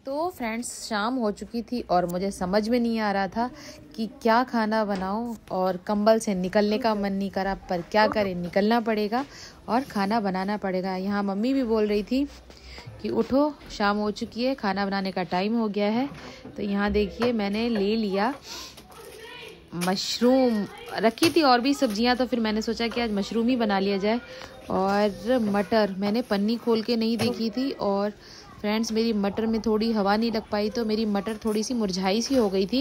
तो फ्रेंड्स शाम हो चुकी थी और मुझे समझ में नहीं आ रहा था कि क्या खाना बनाऊं और कंबल से निकलने का मन नहीं करा, पर क्या करें, निकलना पड़ेगा और खाना बनाना पड़ेगा। यहाँ मम्मी भी बोल रही थी कि उठो, शाम हो चुकी है, खाना बनाने का टाइम हो गया है। तो यहाँ देखिए मैंने ले लिया मशरूम, रखी थी और भी सब्जियां, तो फिर मैंने सोचा कि आज मशरूम ही बना लिया जाए। और मटर मैंने पन्नी खोल के नहीं देखी थी और फ्रेंड्स मेरी मटर में थोड़ी हवा नहीं लग पाई, तो मेरी मटर थोड़ी सी मुरझाई सी हो गई थी।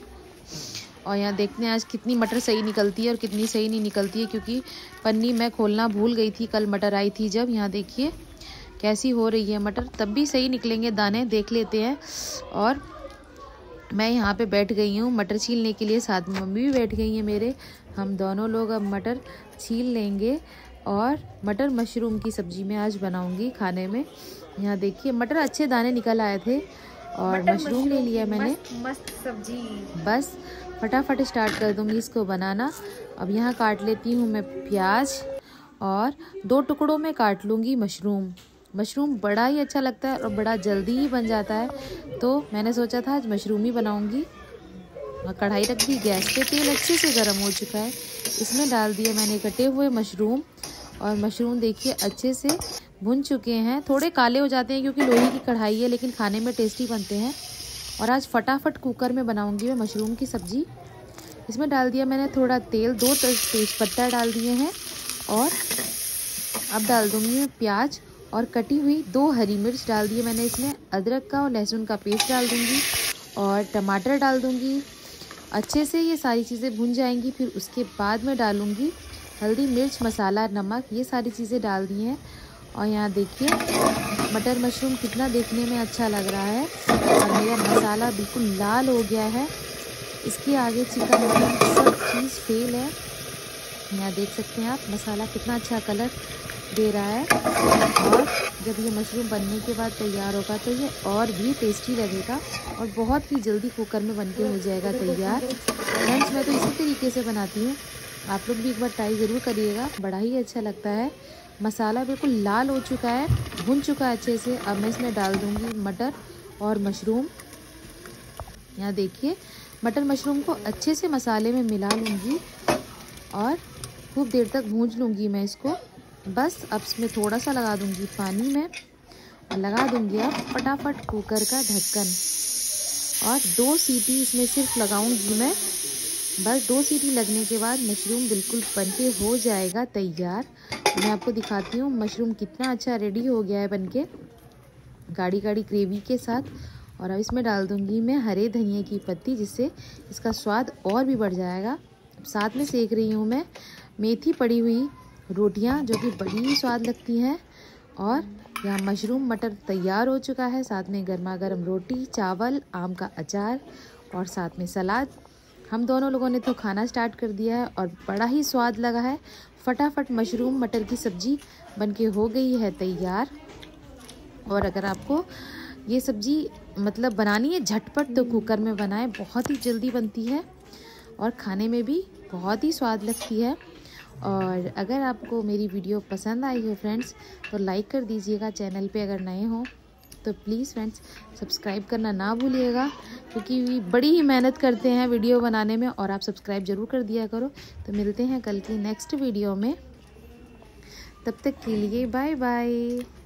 और यहाँ देखते हैं आज कितनी मटर सही निकलती है और कितनी सही नहीं निकलती है, क्योंकि पन्नी मैं खोलना भूल गई थी कल मटर आई थी जब। यहाँ देखिए कैसी हो रही है मटर, तब भी सही निकलेंगे दाने, देख लेते हैं। और मैं यहाँ पे बैठ गई हूँ मटर छीलने के लिए, साथ में मम्मी भी बैठ गई हैं मेरे। हम दोनों लोग अब मटर छील लेंगे और मटर मशरूम की सब्जी में आज बनाऊंगी खाने में। यहाँ देखिए मटर अच्छे दाने निकल आए थे और मशरूम ले लिया मैंने। मस्त सब्जी, बस फटाफट स्टार्ट कर दूंगी इसको बनाना। अब यहाँ काट लेती हूँ मैं प्याज और 2 टुकड़ों में काट लूँगी मशरूम। मशरूम बड़ा ही अच्छा लगता है और बड़ा जल्दी ही बन जाता है, तो मैंने सोचा था आज मशरूम ही बनाऊंगी। कढ़ाई रख दी गैस पे, तेल अच्छे से गर्म हो चुका है, इसमें डाल दिए मैंने कटे हुए मशरूम। और मशरूम देखिए अच्छे से भुन चुके हैं, थोड़े काले हो जाते हैं क्योंकि लोहे की कढ़ाई है, लेकिन खाने में टेस्टी बनते हैं। और आज फटाफट कुकर में बनाऊंगी मैं मशरूम की सब्जी। इसमें डाल दिया मैंने थोड़ा तेल, 2 तेज पत्ता डाल दिए हैं। और अब डाल दूंगी मैं प्याज और कटी हुई 2 हरी मिर्च डाल दिए मैंने इसमें। अदरक का और लहसुन का पेस्ट डाल दूंगी और टमाटर डाल दूंगी। अच्छे से ये सारी चीज़ें भुन जाएंगी, फिर उसके बाद में डालूंगी हल्दी, मिर्च, मसाला, नमक, ये सारी चीज़ें डाल दी हैं। और यहाँ देखिए मटर मशरूम कितना देखने में अच्छा लग रहा है और मेरा मसाला बिल्कुल लाल हो गया है। इसके आगे चिकन मटन सब चीज़ फेल है। यहाँ देख सकते हैं आप मसाला कितना अच्छा कलर दे रहा है। और जब ये मशरूम बनने के बाद तैयार होगा तो ये और भी टेस्टी लगेगा और बहुत ही जल्दी कुकर में बनके हो जाएगा तैयार। फ्रेंड्स मैं तो इसी तरीके से बनाती हूँ, आप लोग भी एक बार ट्राई ज़रूर करिएगा, बड़ा ही अच्छा लगता है। मसाला बिल्कुल लाल हो चुका है, भुन चुका है अच्छे से। अब मैं इसमें डाल दूँगी मटर और मशरूम। यहाँ देखिए मटर मशरूम को अच्छे से मसाले में मिला लूँगी और खूब देर तक भूंज लूँगी मैं इसको। बस अब इसमें थोड़ा सा लगा दूँगी पानी में और लगा दूँगी अब फटाफट कुकर का ढक्कन। और 2 सीटी इसमें सिर्फ लगाऊंगी मैं, बस 2 सीटी लगने के बाद मशरूम बिल्कुल बनके हो जाएगा तैयार। मैं आपको दिखाती हूँ मशरूम कितना अच्छा रेडी हो गया है बनके, गाढ़ी गाढ़ी ग्रेवी के साथ। और अब इसमें डाल दूँगी मैं हरे धनिए की पत्ती, जिससे इसका स्वाद और भी बढ़ जाएगा। साथ में सेक रही हूँ मैं मेथी पड़ी हुई रोटियाँ, जो कि बड़ी ही स्वाद लगती हैं। और यहाँ मशरूम मटर तैयार हो चुका है, साथ में गर्मा गर्म रोटी, चावल, आम का अचार और साथ में सलाद। हम दोनों लोगों ने तो खाना स्टार्ट कर दिया है और बड़ा ही स्वाद लगा है। फटाफट मशरूम मटर की सब्जी बनके हो गई है तैयार। और अगर आपको ये सब्जी मतलब बनानी है झटपट, तो कुकर में बनाएं, बहुत ही जल्दी बनती है और खाने में भी बहुत ही स्वाद लगती है। और अगर आपको मेरी वीडियो पसंद आई हो फ्रेंड्स तो लाइक कर दीजिएगा। चैनल पे अगर नए हो तो प्लीज़ फ्रेंड्स सब्सक्राइब करना ना भूलिएगा, क्योंकि बड़ी ही मेहनत करते हैं वीडियो बनाने में, और आप सब्सक्राइब ज़रूर कर दिया करो। तो मिलते हैं कल की नेक्स्ट वीडियो में, तब तक के लिए बाय बाय।